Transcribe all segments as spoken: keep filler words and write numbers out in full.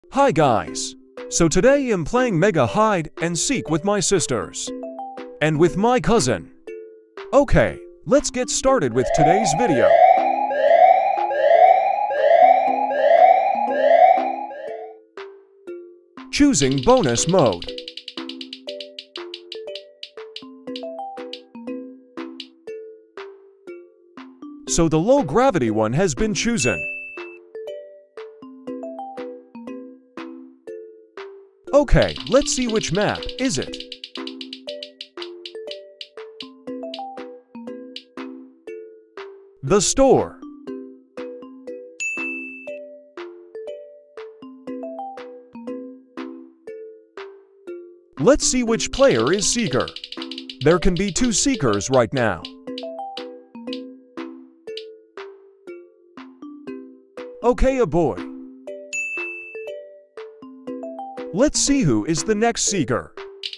Hi guys! So today I'm playing Mega Hide and Seek with my sisters. And with my cousin. Okay, let's get started with today's video. Choosing bonus mode. So the low gravity one has been chosen. Okay, let's see which map is it. The store. Let's see which player is Seeker. There can be two Seekers right now. Okay, a boy. Let's see who is the next Seeker.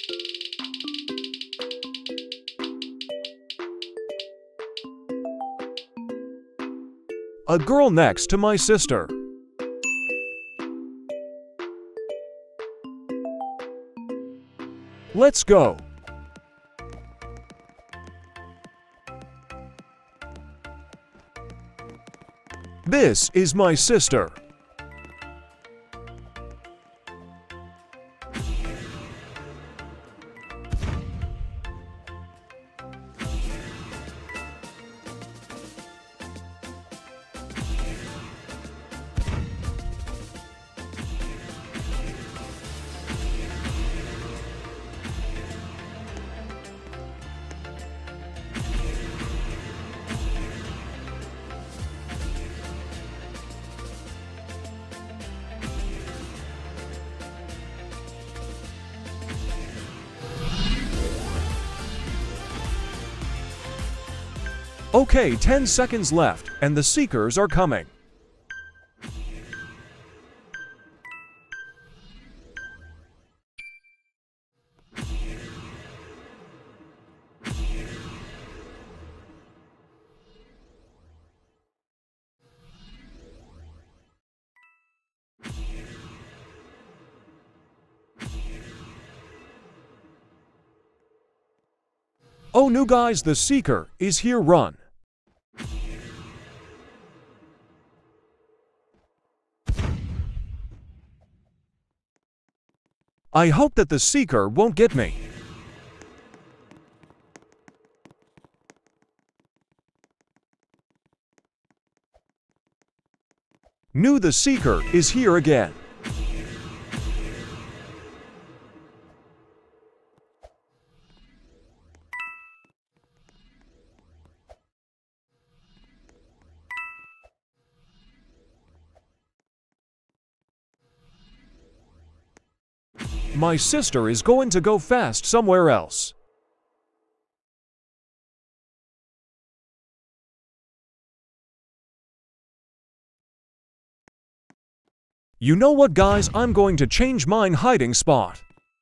A girl next to my sister. Let's go. This is my sister. Okay, ten seconds left, and the Seekers are coming. Oh no guys, the Seeker is here, run. I hope that the Seeker won't get me. Knew the Seeker is here again. My sister is going to go fast somewhere else. You know what guys, I'm going to change mine hiding spot.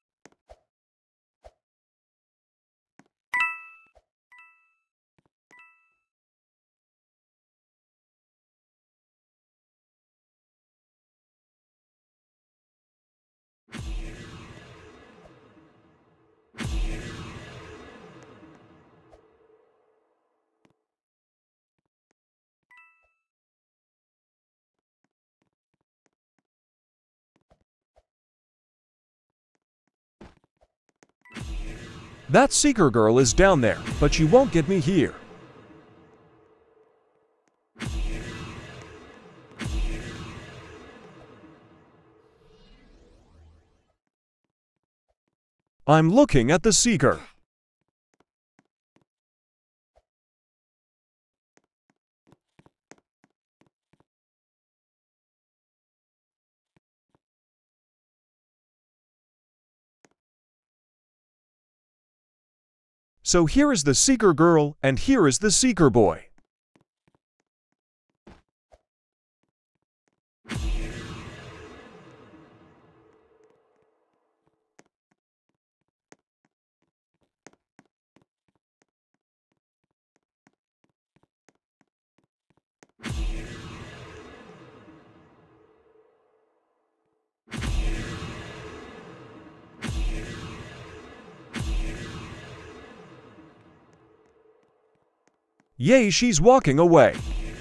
That Seeker girl is down there, but she won't get me here. I'm looking at the Seeker. So here is the Seeker girl, and here is the Seeker boy. Yay, she's walking away.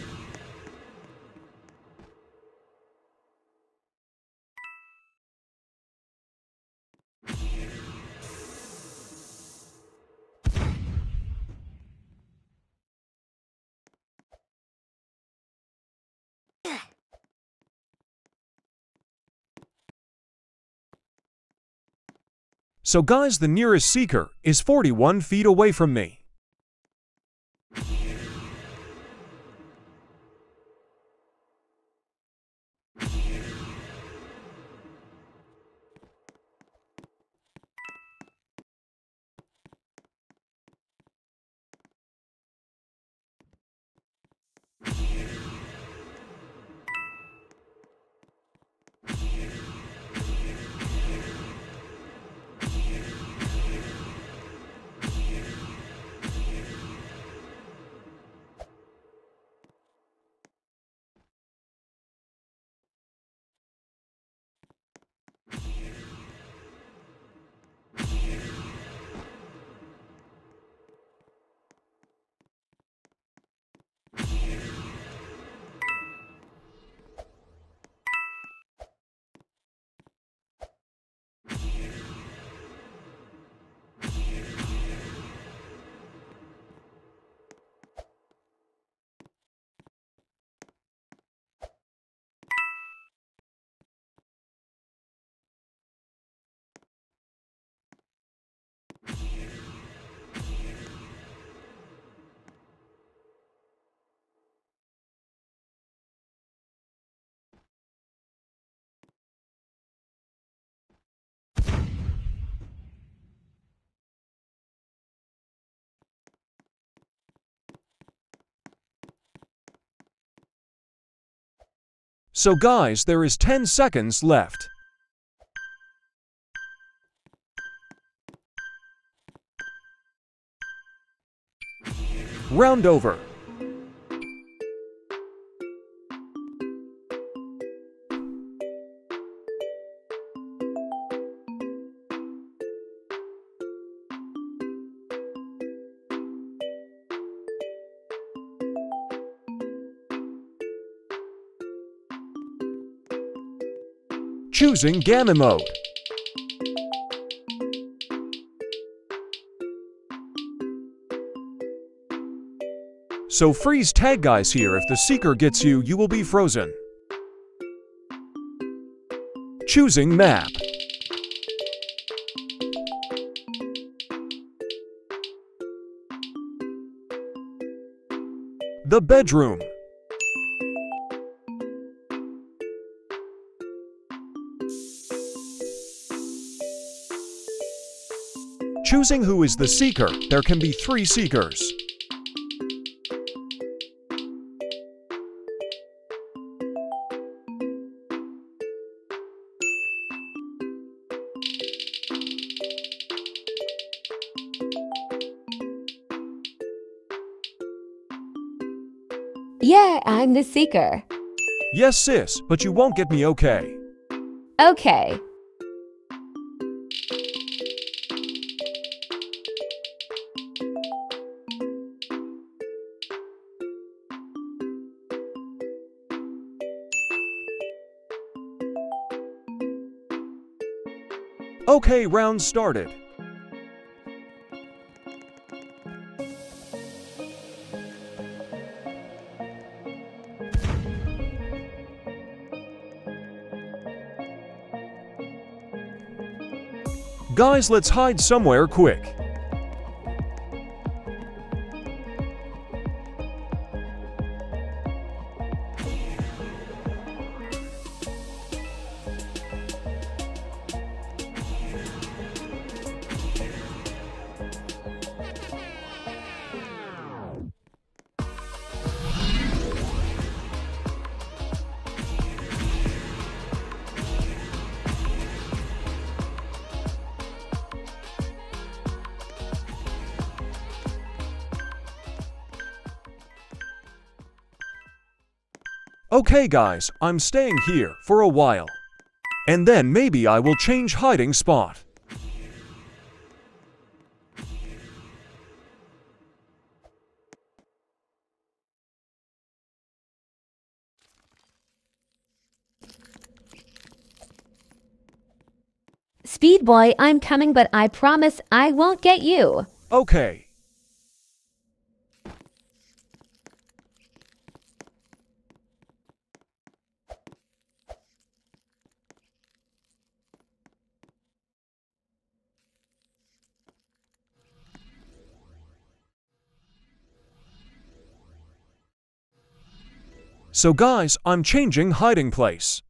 So guys, the nearest seeker is forty-one feet away from me. So guys, there is ten seconds left. Round over. Choosing Gamma Mode. So freeze tag guys here, if the seeker gets you, you will be frozen. Choosing Map. The bedroom. Choosing who is the seeker, there can be three seekers. Yeah, I'm the seeker. Yes, sis, but you won't get me, okay? Okay. Okay, round started. Guys, let's hide somewhere quick. Okay guys, I'm staying here for a while. And then maybe I will change hiding spot. Speed Boy, I'm coming, but I promise I won't get you. Okay. So guys, I'm changing hiding place.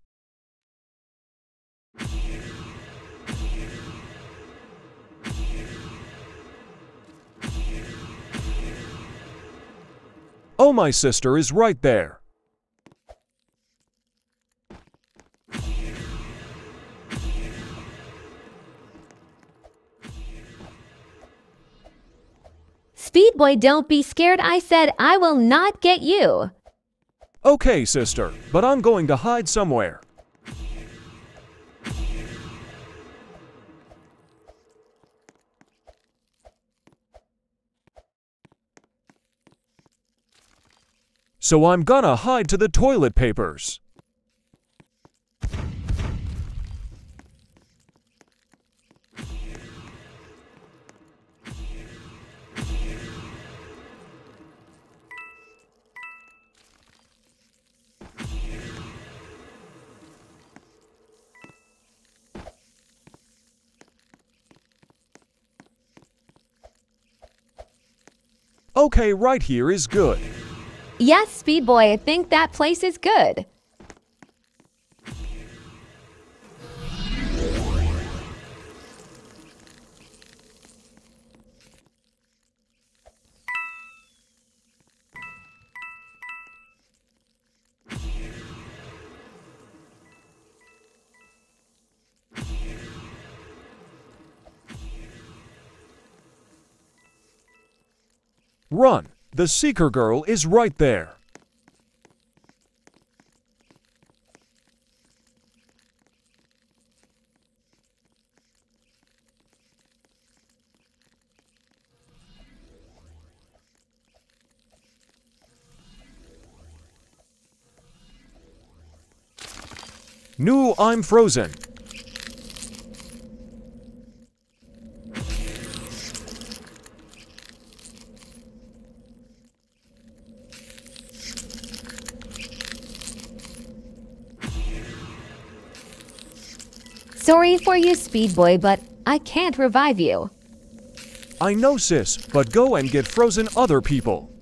Oh, my sister is right there. Speed Boy, don't be scared. I said I will not get you. Okay, sister, but I'm going to hide somewhere. So I'm gonna hide to the toilet papers. Okay, right here is good. Yes, Speed Boy, I think that place is good. Run! The Seeker girl is right there. No, I'm frozen. Sorry for you, Speed Boy, but I can't revive you. I know, sis, but go and get frozen other people.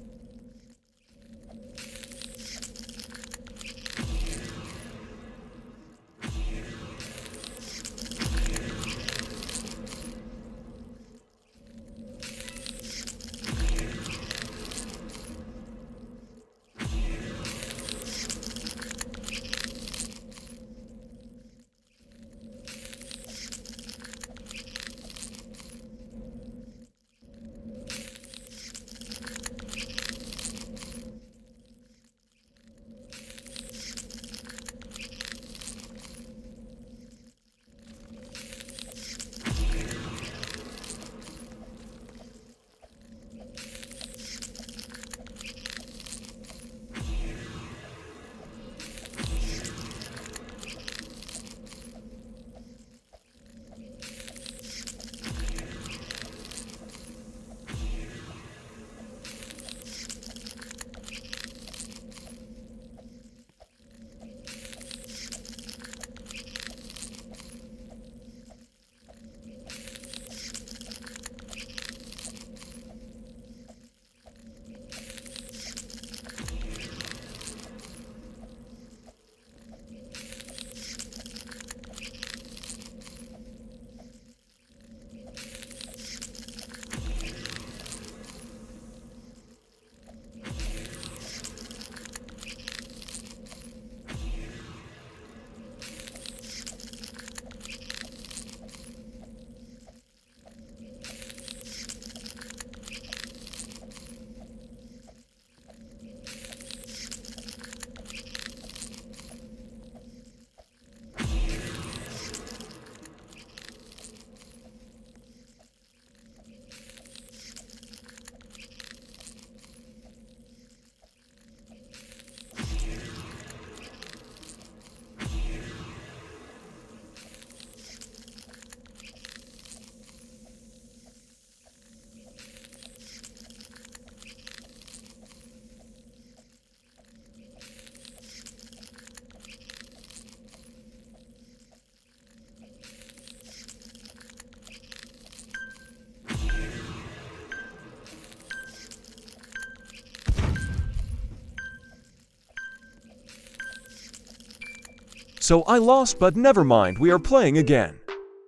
So I lost, but never mind, we are playing again.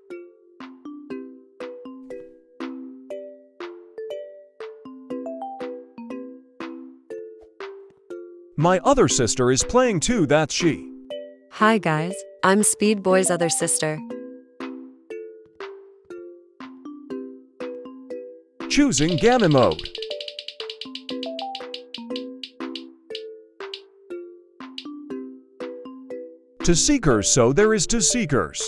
My other sister is playing too, that's she. Hi guys, I'm Speed Boy's other sister. Choosing Gamma mode. To seekers, so there is to seekers.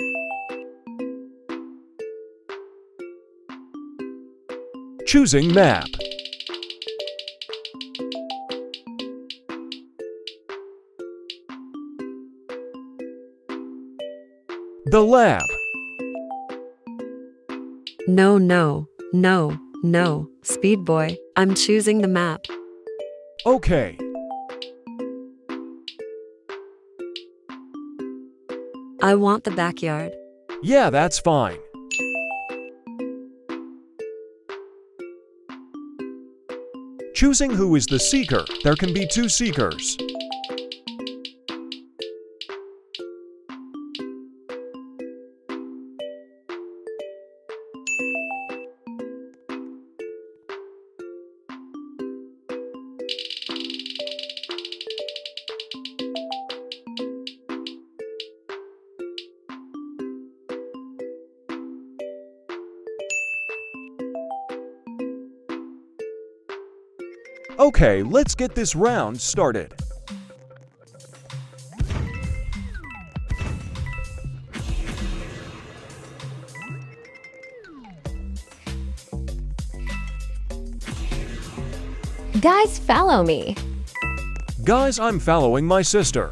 Choosing map. The lab. No, no, no, no, Speed Boy, I'm choosing the map. Okay. I want the backyard. Yeah, that's fine. Choosing who is the seeker, there can be two seekers. Okay, let's get this round started. Guys, follow me. Guys, I'm following my sister.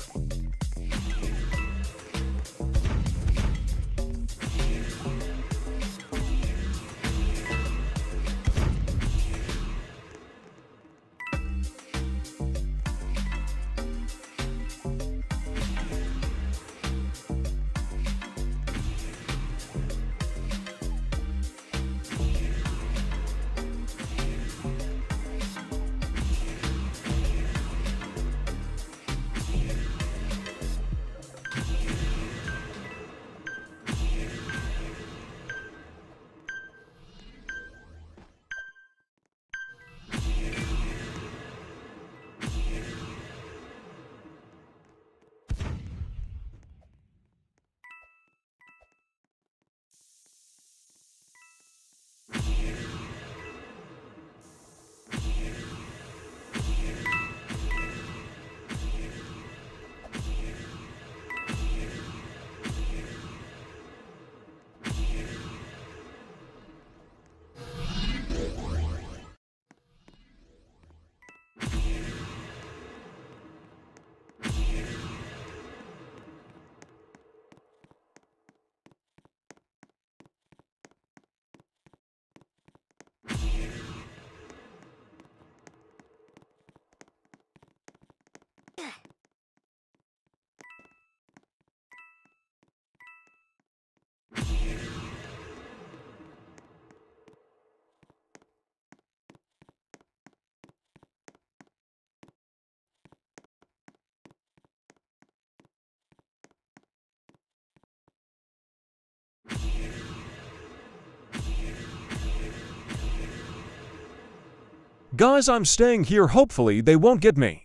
Guys, I'm staying here, hopefully they won't get me.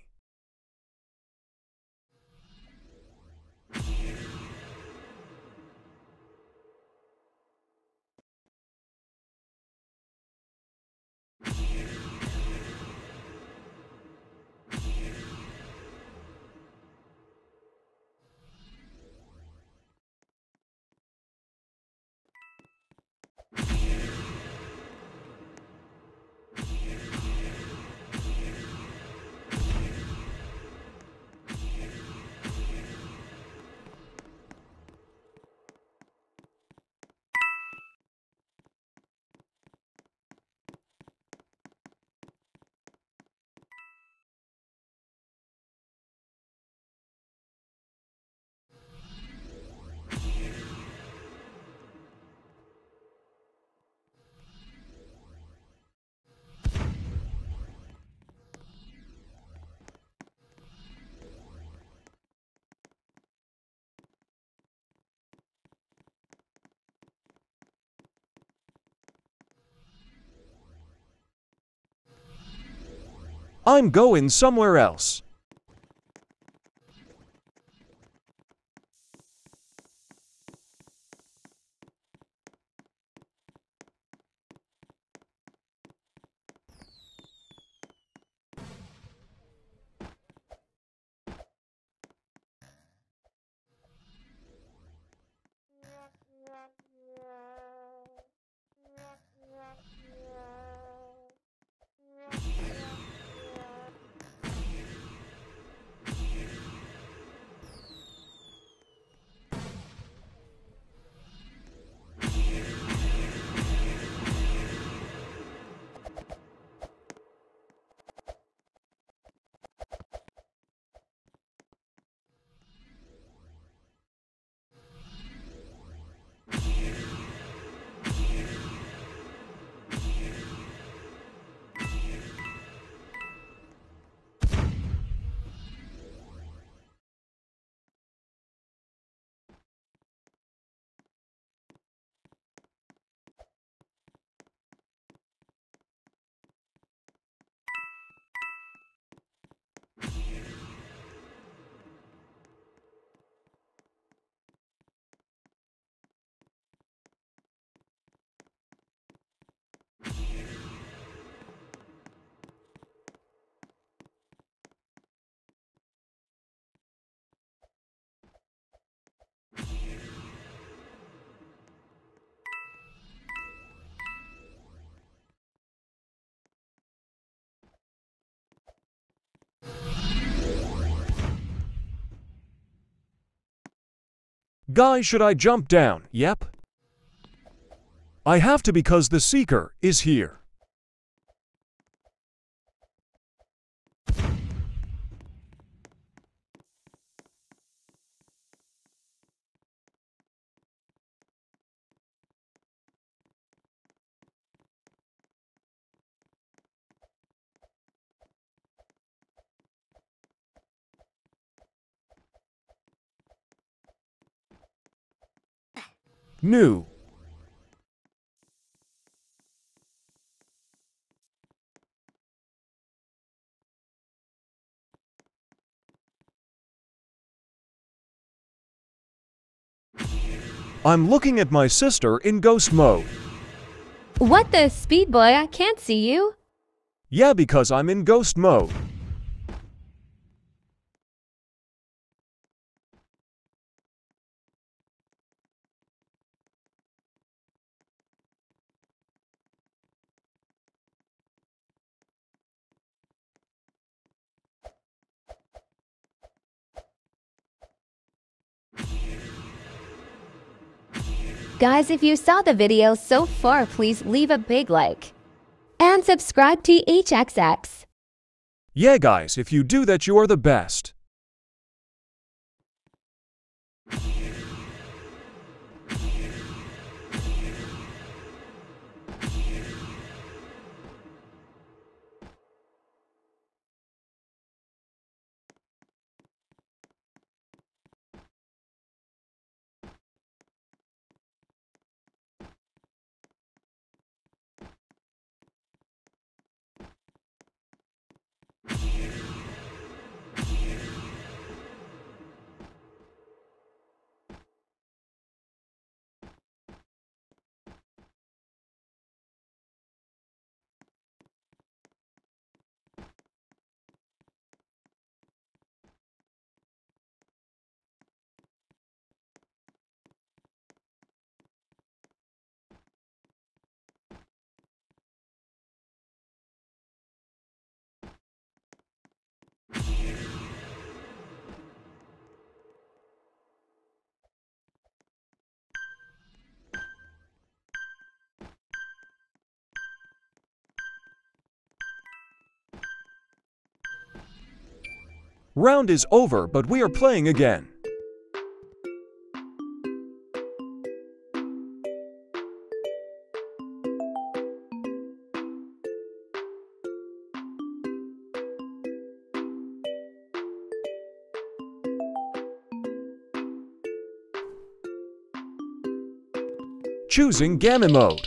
I'm going somewhere else. Guys, should I jump down? Yep. I have to because the Seeker is here. New. I'm looking at my sister in ghost mode. What the, Speed Boy? I can't see you. Yeah, because I'm in ghost mode. Guys, if you saw the video so far, please leave a big like. And subscribe to H X X. Yeah, guys, if you do that, you are the best. Round is over, but we are playing again. Choosing Gamma Mode.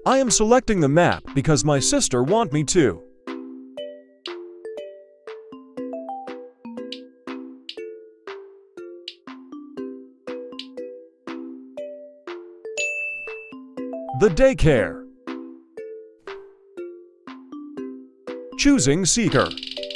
I am selecting the map because my sister want me to. The daycare. Choosing Seeker.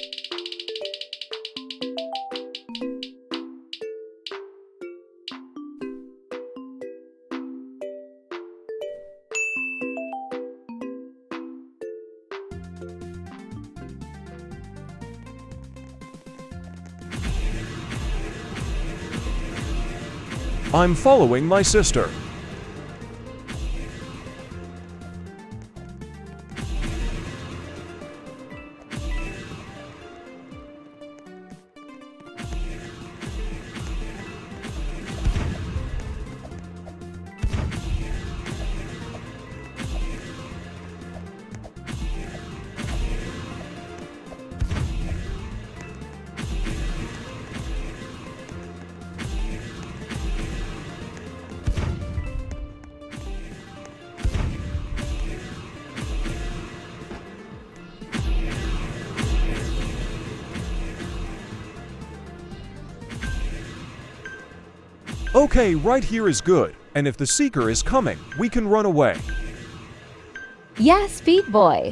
I'm following my sister. Okay, right here is good, and if the Seeker is coming, we can run away. Yeah, Speed Boy.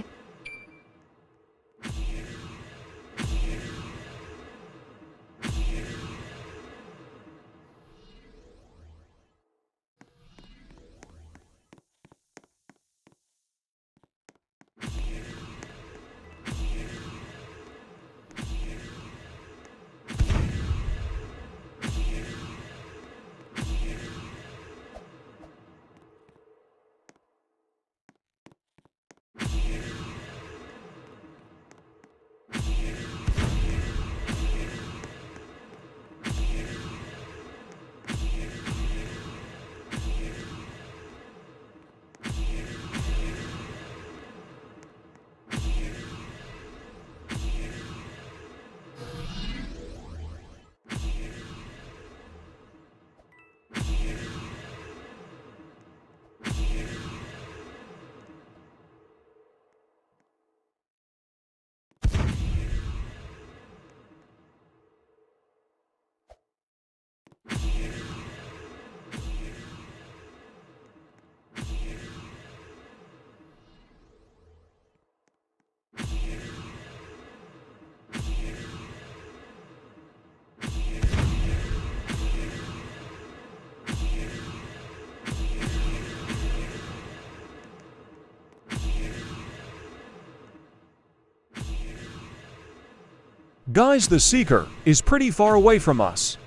Guys, the Seeker is pretty far away from us.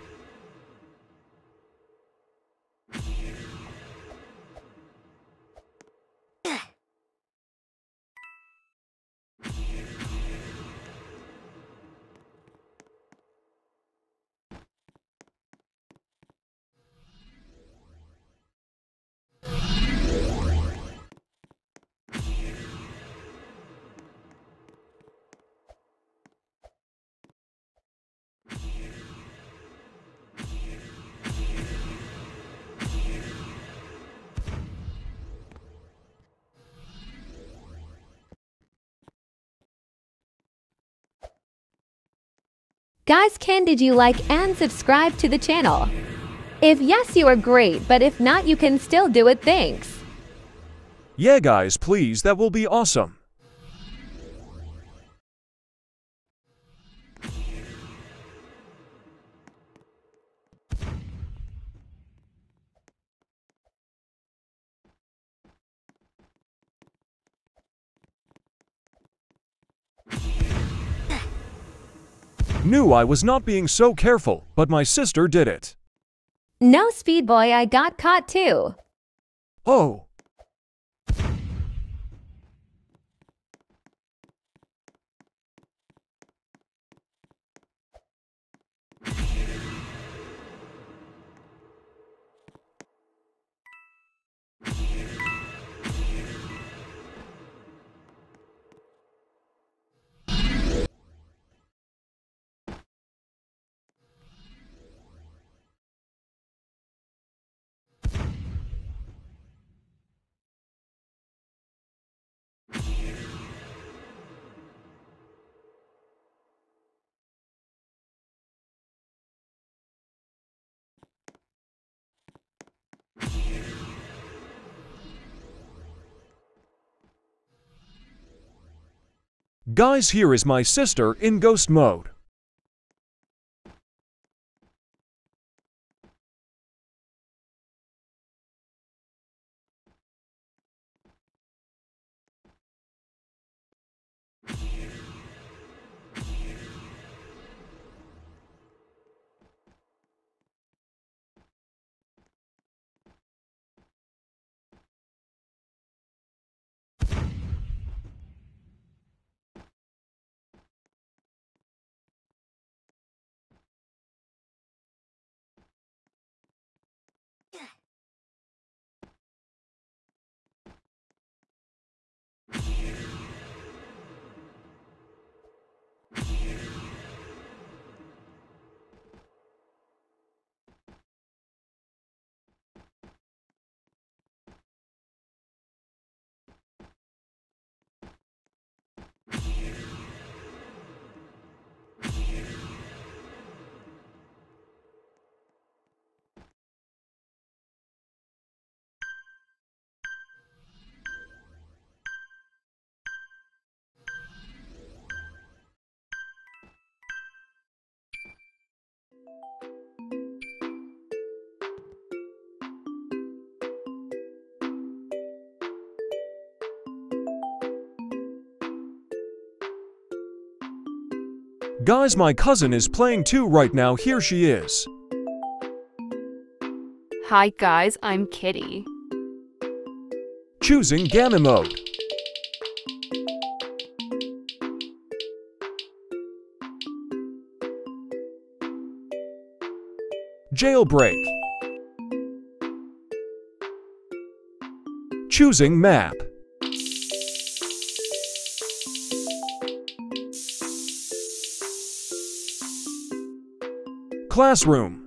Guys, can did you like and subscribe to the channel? If yes, you are great, but if not, you can still do it. Thanks. Yeah, guys, please, that will be awesome. Knew I was not being so careful, but my sister did it. No, Speed Boy, I got caught too. Oh. Guys, here is my sister in ghost mode. Guys, my cousin is playing too right now. Here she is. Hi guys, I'm Kitty. Choosing Gamma mode. Jailbreak. Choosing map. Classroom.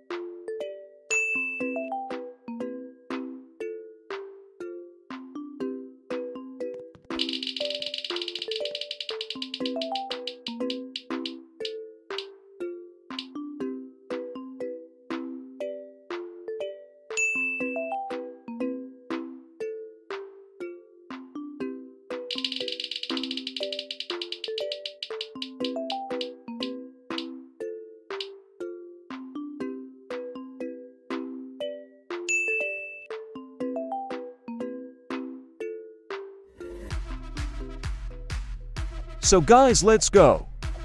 So guys, let's go.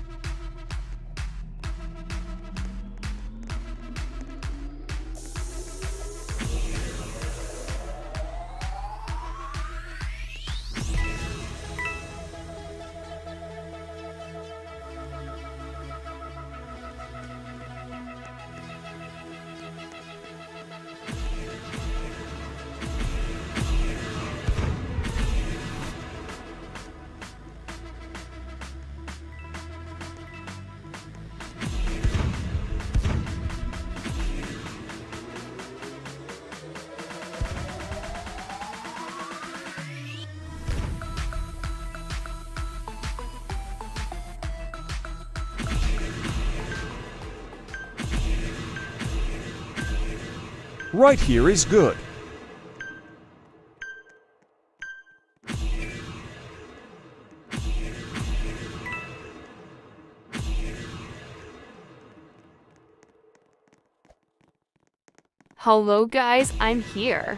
Right here is good. Hello guys, I'm here.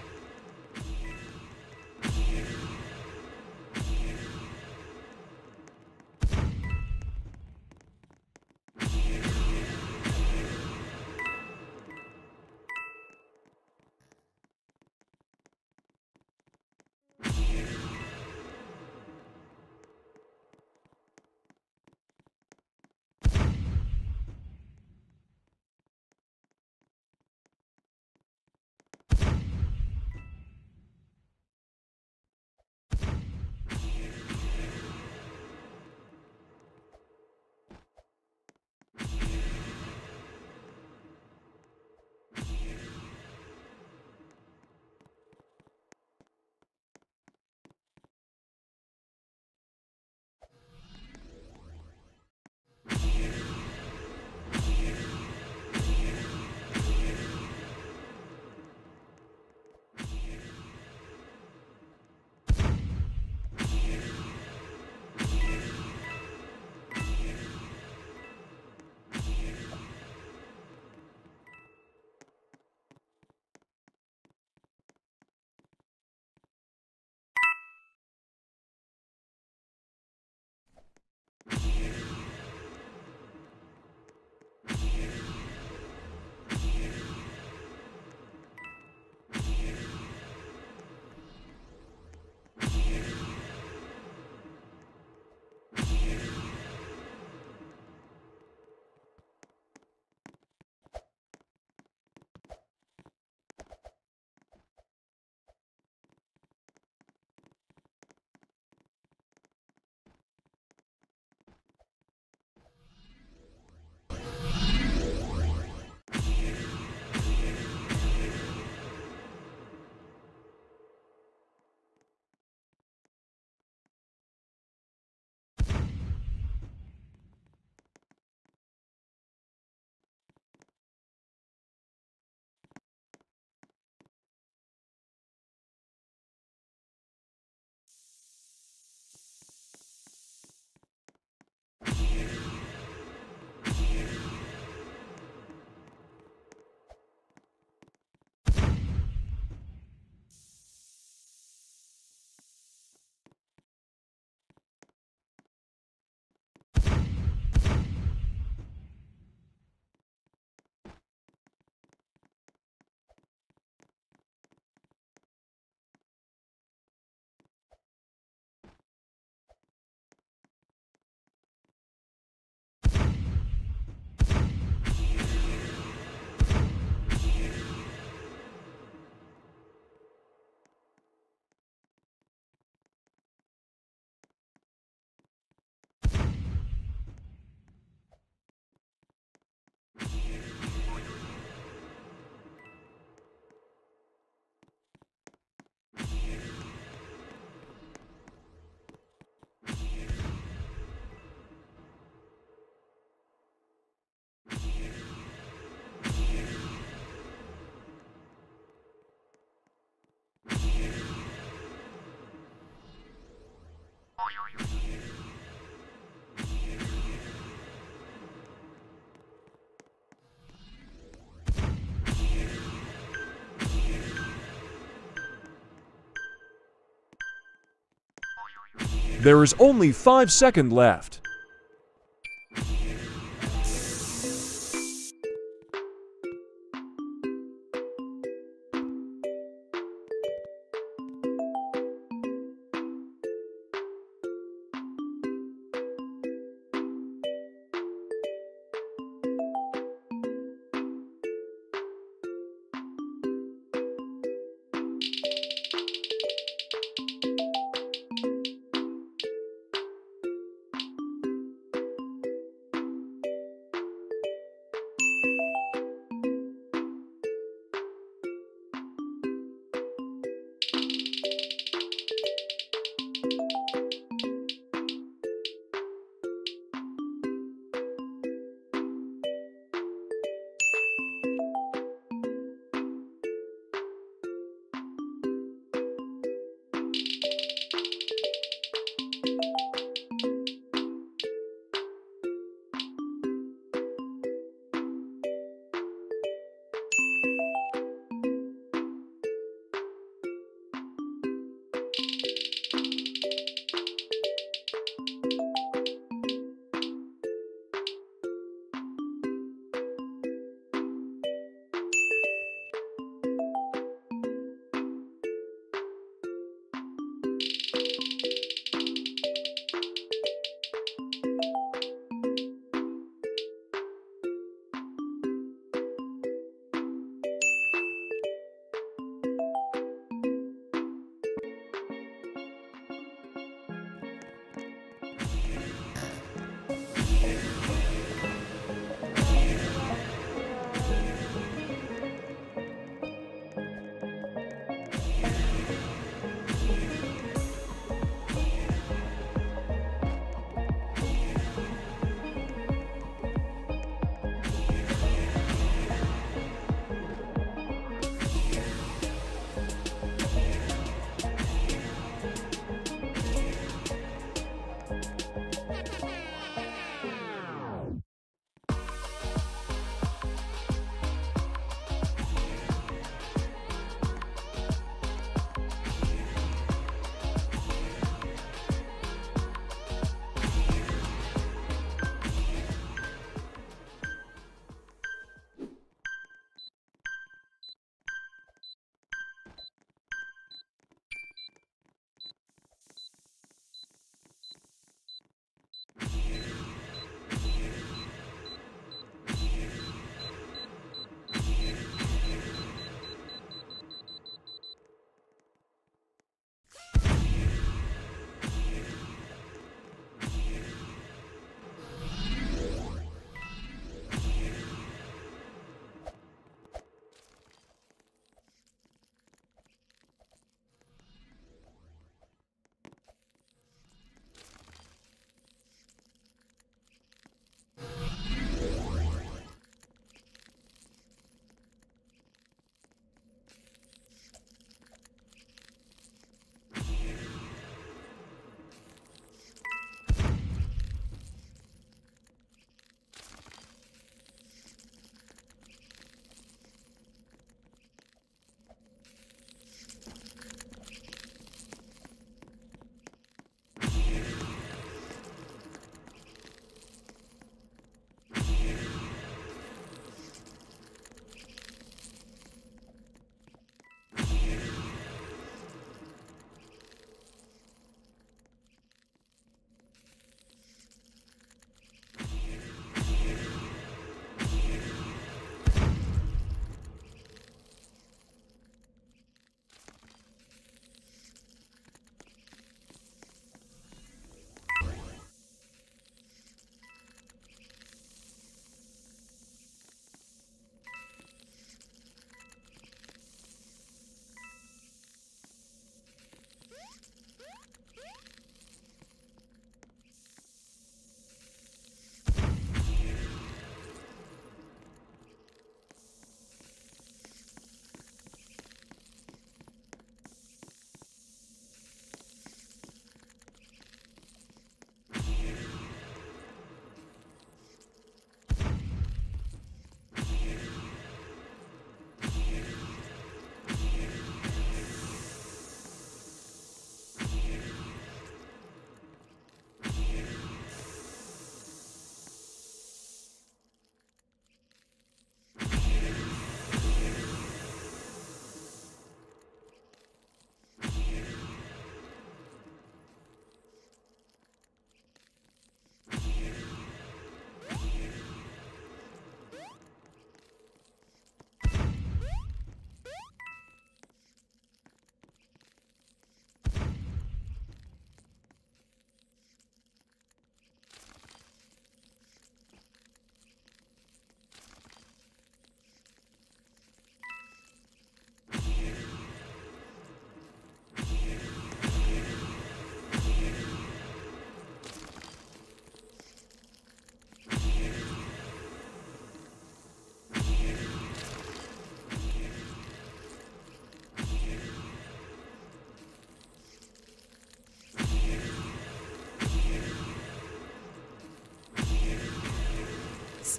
There is only five seconds left.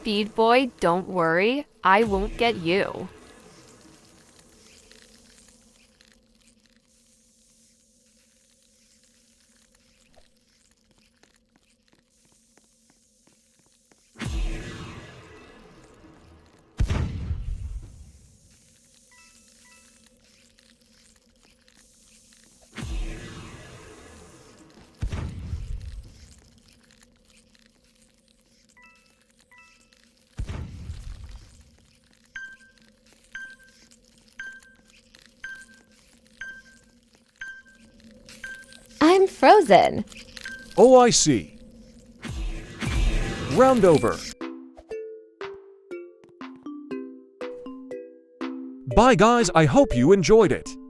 Speed Boy, don't worry. I won't get you. I'm frozen. Oh, I see. Round over. Bye guys, I hope you enjoyed it.